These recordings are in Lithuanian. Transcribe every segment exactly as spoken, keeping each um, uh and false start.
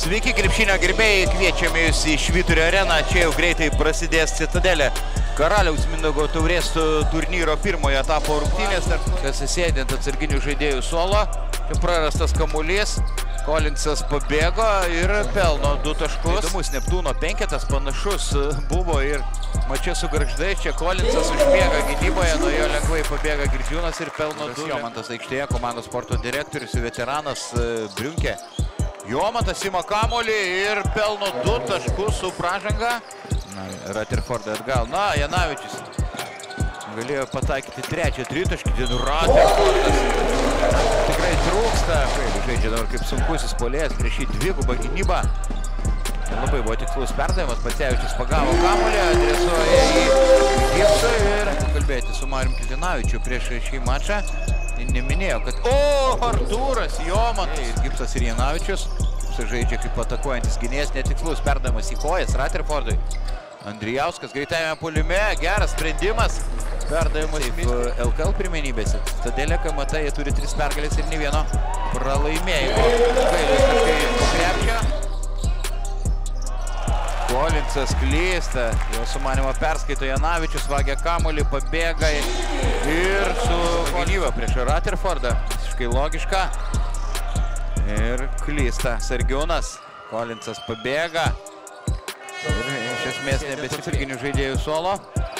Sveiki krepšinio gerbėjai, kviečiame jūs į Švyturio areną, čia jau greitai prasidės Citadelė Karaliaus Mindaugo taurės turnyro pirmojo etapo rungtynės. Kas įsėdint atsarginių žaidėjų suolo, čia prarastas kamuolys, Kolinsas pabėgo ir pelno du taškus. Įdomus Neptūno penketas panašus buvo ir mačia su Gargždais, čia Kolinsas užbėga gynyboje, nuo jo lengvai pabėga Girdžiūnas ir pelno du. Jomantas aikštėje, komandos sporto direktorius, veteranas Briunkė. Jomantas ima kamuolį ir pelno du taškus su pražanga. Rutherfordai atgal. Na, Janavičius galėjo pataikyti trečią tritaškį. Rutherfordas tikrai trūksta. Žaidžia dabar kaip sunkusis puolėjas prieš jį dvigubą gynybą. Labai buvo tikslus perdavimas. Pacevičius pagavo kamuolį, adresuoja į Gipsą ir kalbėti su Marium Kitinavičiu prieš šį mačą. Neminėjo, kad o, Artūras, Jomantas, Gipsas ir Janavičius. Gipsas žaidžia kaip atakuojantis gynėjas, netikslus perdavimas į kojas Rutherfordui. Andrijauskas greitajame puolime, geras sprendimas. Perdavimas L K L pirmenybėse. Citadelė K M T, jie turi tris pergalės ir nė vieno pralaimėjimo. Gailius kažkai po krepšio. Kolinsas klysta, jo sumanimą perskaito Janavičius, vagia kamuolį, pabėga ir su gynyba prieš Rutherfordą. Visiškai logiška. Ir klysta Sargiūnas. Kolinsas pabėga. Ir iš esmės nebesipirginių žaidėjų suolo.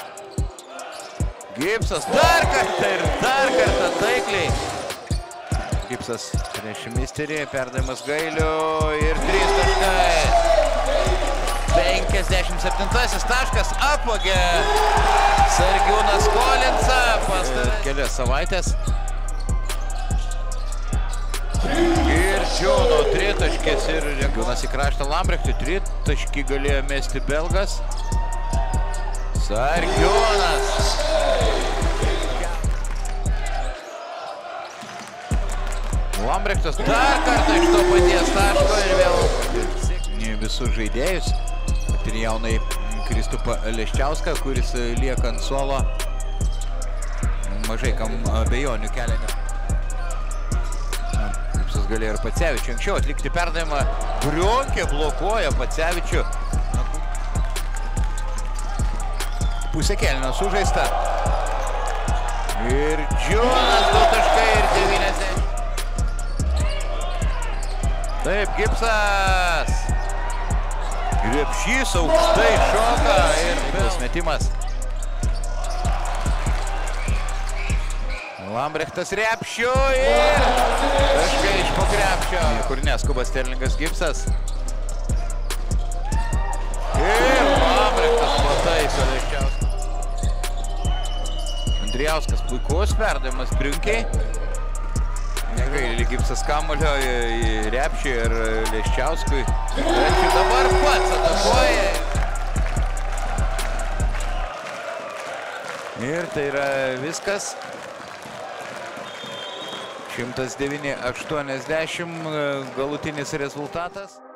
Gipsas dar kartą ir dar kartą taikliai. Gipsas prieš misterį, perdavimas Gailių ir trys taškai. penkiasdešimt septintasis taškas apvogė Sargiūnas Kolinsą pastarąsias kelias savaitės. Girdžiūno tritaškis ir Sargiūnas į kraštą Lambrechtui. Tritaškį galėjo mesti belgas. Sargiūnas. Lambrechtas dar kartą iš to paties taško ir vėl visus žaidėjus. Ir jaunai Kristupą Leščiauską, kuris lieka ant suolo. Mažai kam abejonių kelia. Gipsas galėjo ir Pacevičių anksčiau atlikti perdavimą. Briunkė blokuoja Pacevičių. Pusė kėlinio sužaista. Ir Džiūnas du taškai ir devyniasdešimt. Taip, Gipsas. Krepšys aukštai šoka ir vėl metimas. Lambrechtas repšiu ir taškai iš po krepšio. Kur neskuba Sterlingas Gipsas. Ir Lambrechtas pataiso Leščiauskas. Andrijauskas puikus perdavimas Briunkiai. Negaili Gipsas kamuolio į repšį ir Leščiauskui. Repšį dabar pats atakuoja. Ir tai yra viskas. šimtas devyni aštuoniasdešimt galutinis rezultatas.